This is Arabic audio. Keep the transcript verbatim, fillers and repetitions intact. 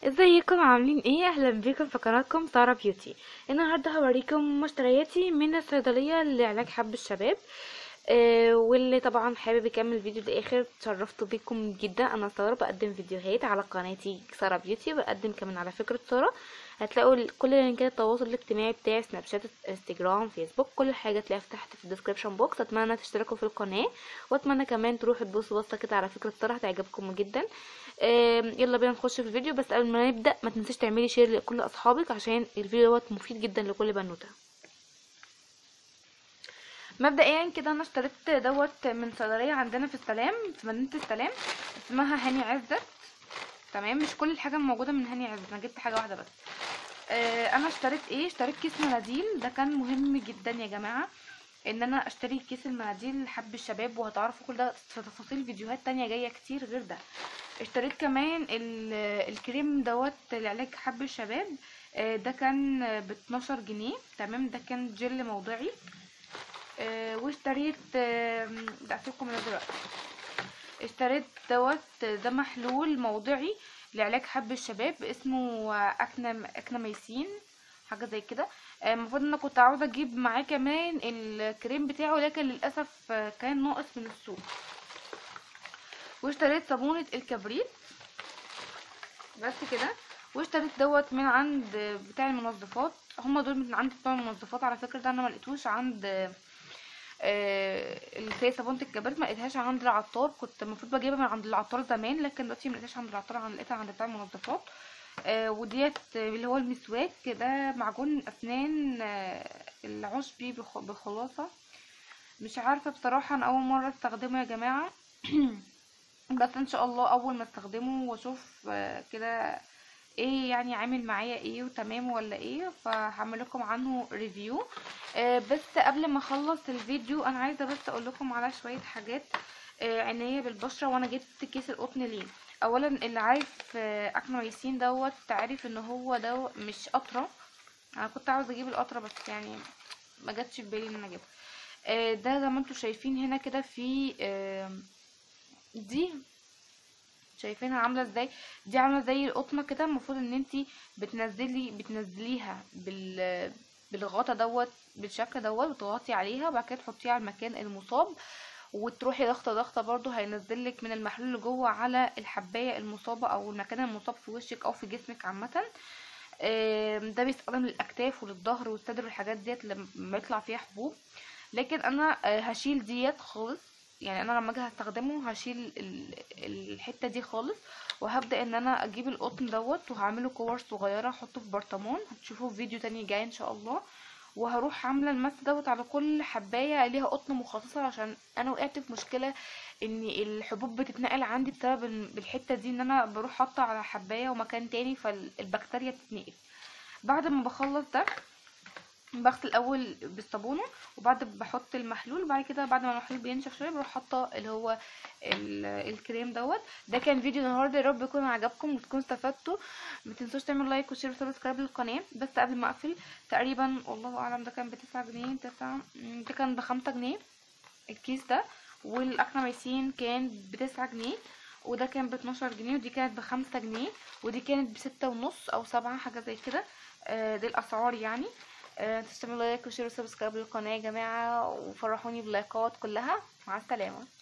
ازيكم عاملين ايه؟ اهلا بيكم في قناتكم سارة بيوتي. النهارده هوريكم مشترياتي من الصيدليه لعلاج حب الشباب. آه واللي طبعا حابب يكمل الفيديو للاخر اتشرفت بيكم جدا. انا سارة بقدم فيديوهات على قناتي سارة بيوتي، بقدم كمان على فكرة سارة. هتلاقوا ال- كل لينكات التواصل الاجتماعي بتاعي، سناب شات، انستجرام، فيسبوك، كل حاجه تلاقيها تحت في الديسكريبشن بوكس. اتمنى تشتركوا في القناه، واتمنى كمان تروحوا تبصوا بصه كده على فكرة سارة، هتعجبكم جدا. آم، يلا بينا نخش في الفيديو. بس قبل ما نبدا ما تنسيش تعملي شير لكل اصحابك عشان الفيديو دوت مفيد جدا لكل بنوته. مبدئيا كده انا اشتريت دوت من صيدليه عندنا في السلام، في مدينه السلام، اسمها هاني عزت. تمام، مش كل الحاجه موجوده من هاني عزت، انا جبت حاجه واحده بس. آه، انا اشتريت ايه؟ اشتريت كيس مناديل. ده كان مهم جدا يا جماعه ان انا اشتري كيس المناديل لحب الشباب، وهتعرفوا كل ده في تفاصيل فيديوهات تانية جايه كتير غير ده. اشتريت كمان ال- الكريم دوت لعلاج حب الشباب. آه، ده كان ب اتناشر جنيه. تمام، ده كان جل موضعي. آه، واشتريت آم، ده اسيبكم من دلوقتي. اشتريت دوت ده محلول موضعي لعلاج حب الشباب، اسمه اكنم اكناميسين، حاجه زي كده. آه، المفروض ان انا كنت عاوزه اجيب معاه كمان الكريم بتاعه، لكن للاسف آه، كان ناقص من السوق. واشتريت صابونه الكبريت بس كده. واشتريت دوت من عند بتاع المنظفات. هما دول من عند بتوع المنظفات على فكره. ده انا ما لقيتوش عند آه، اللي هي صابونه الكبريت، ما لقيتهاش عند العطار. كنت المفروض بجيبها من عند العطار زمان، لكن دلوقتي ما لقيتهاش عند العطار، انا لقيتها عند بتاع المنظفات. آه، وديت اللي هو المسواك ده، معجون اسنان آه، العشبي بخ- بخلاصه. مش عارفه بصراحه، انا اول مره استخدمه يا جماعه. بس ان شاء الله اول ما استخدمه واشوف آه، كده ايه يعني عامل معايا ايه وتمام ولا ايه، فهعمل لكم عنه ريفيو. آه بس قبل ما اخلص الفيديو انا عايزه بس اقول لكم على شويه حاجات آه عنايه بالبشره. وانا جبت كيس القطن ليه؟ اولا اللي عارف آه اكنويسين دوت عارف ان هو ده مش قطره. انا كنت عاوزه اجيب القطره بس يعني ما جاتش في بالي ان انا اجيبها. آه ده زي ما انتم شايفين هنا كده في آه دي، شايفينها عامله ازاي؟ دي عامله زي القطنه كده. المفروض ان انتي بتنزلي بتنزليها بال بالغطا دوت بالشكل دوت، وتضغطي عليها وبعد كده تحطيها على المكان المصاب، وتروحي ضغطه ضغطه برضو هينزلك من المحلول اللي جوه على الحبايه المصابه او المكان المصاب في وشك او في جسمك عامه. آم، ده بيستخدم للاكتاف وللظهر والصدر والحاجات ديت لما يطلع فيها حبوب. لكن انا آه، هشيل ديت خالص. يعني انا لما اجي هستخدمه هشيل ال- الحته دي خالص، وهبدا ان انا اجيب القطن دوت وهعمله كور صغيره احطه في برطمان. هتشوفوه في فيديو تاني جاي ان شاء الله. وهروح عامله المس دوت على كل حبايه ليها قطن مخصصه، عشان انا وقعت في مشكله ان الحبوب بتتنقل عندي بسبب ال- الحته دي، ان انا بروح حاطه على حبايه ومكان تاني فالبكتيريا بتتنقل. بعد ما بخلص ده بغسل الاول بالصابونه، وبعد بحط المحلول، وبعد كده بعد ما المحلول بينشف شويه بروح حاطه اللي هو ال- الكريم دوت. ده كان فيديو النهارده، يا رب يكون عجبكم وتكونوا استفدتوا. ما تنسوش تعملوا لايك وشير وسبسكرايب للقناه. بس قبل ما اقفل، تقريبا والله اعلم ده كان بتسعة جنيه، تسعة، ده كان بخمسة جنيه الكيس ده. والاكراميسين كان بتسعة جنيه، وده كان باتناشر جنيه، ودي كانت بخمسة جنيه، ودي كانت بستة ونص او سبعة حاجه زي كده. آه، دي الاسعار يعني. آه، تستعملوا لايك وشير وسبسكرايب للقناه يا جماعه، وفرحوني باللايكات كلها. مع السلامه.